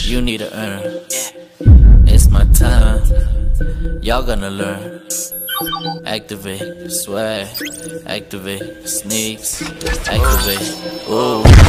You need to earn. It's my time. Y'all gonna learn. Activate swag. Activate sneaks. Activate. Ooh.